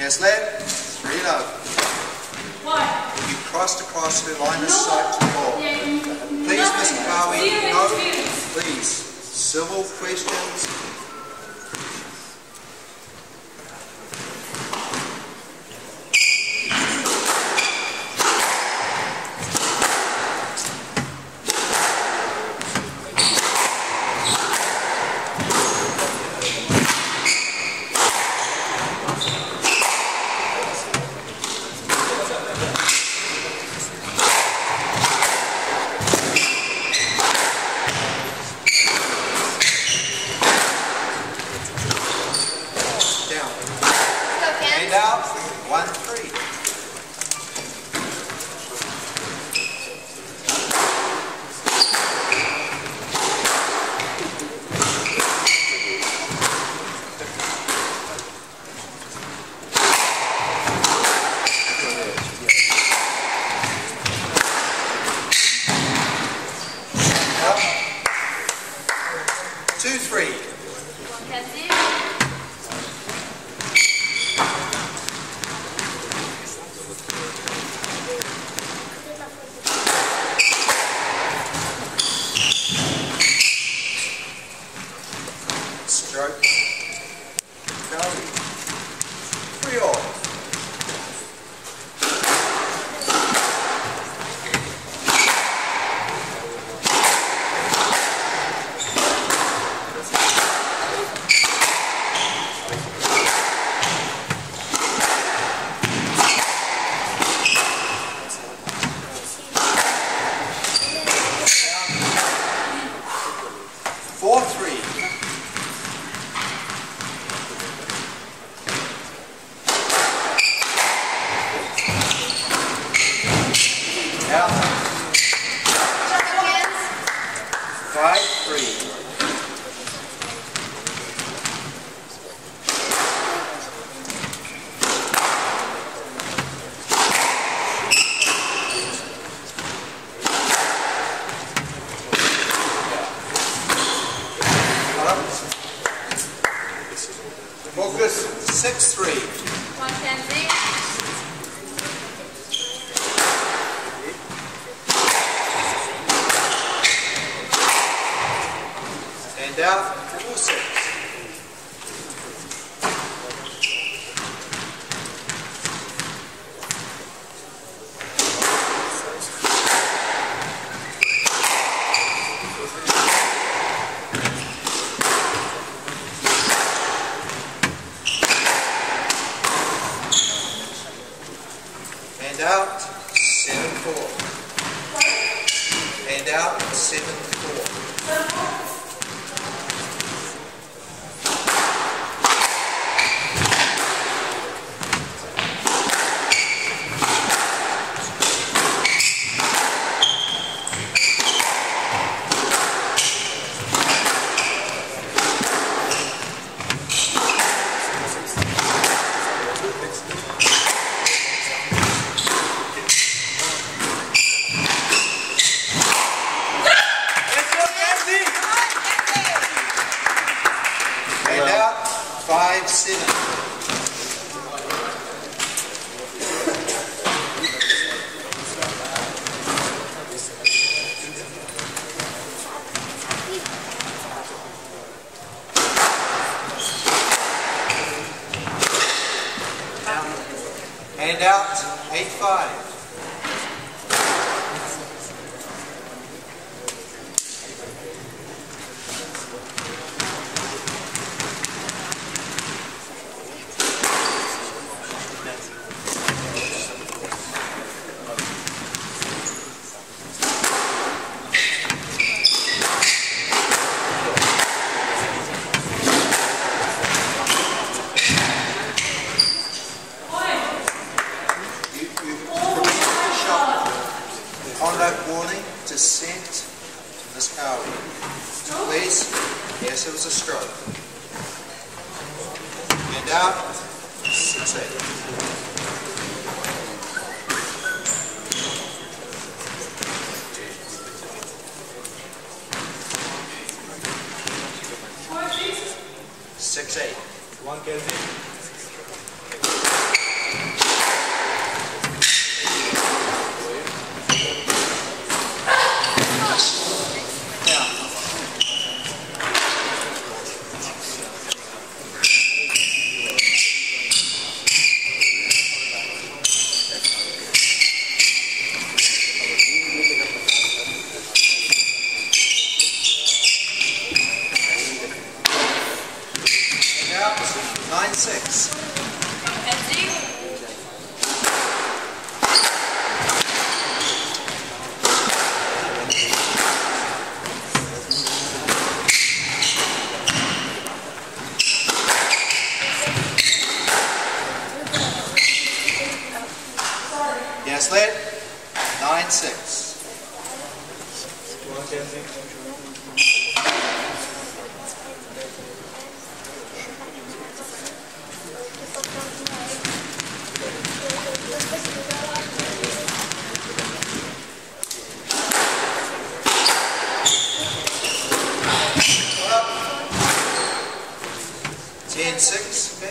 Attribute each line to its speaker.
Speaker 1: Last lap, 3 low. You crossed across her line of sight to the ball. Please, Mr. Bowie, no, please. Civil questions. Hand out, 1-3. Two, 3. Stroke. Go. 3 all. Four, 3. Out. 5-3. Focus. 6-3. Stand out, 4-6. Hand out, 7-4. Hand out, 7-4. Hand out, 5-7. Hand out, 8-5. Conduct warning, descent to Miss Cowie. Please, yes, it was a stroke. Hand out, 6-8. Six, 8.
Speaker 2: 1 Kelvin.
Speaker 1: 10-6. Yes, lad. 9-6. Ten, 6.